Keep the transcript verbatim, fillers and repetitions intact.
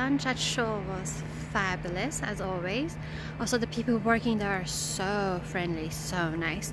lunch at Shoal was fabulous as always. Also, the people working there are so friendly, so nice.